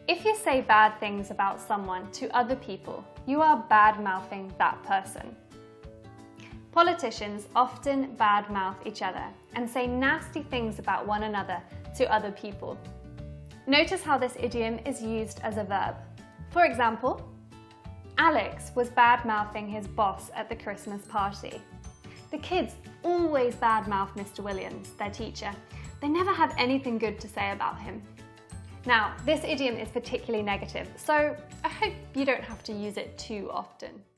If you say bad things about someone to other people, you are bad-mouthing that person. Politicians often bad-mouth each other and say nasty things about one another to other people. Notice how this idiom is used as a verb. For example, Alex was bad-mouthing his boss at the Christmas party. The kids always bad-mouth Mr. Williams, their teacher. They never have anything good to say about him. Now, this idiom is particularly negative, so I hope you don't have to use it too often.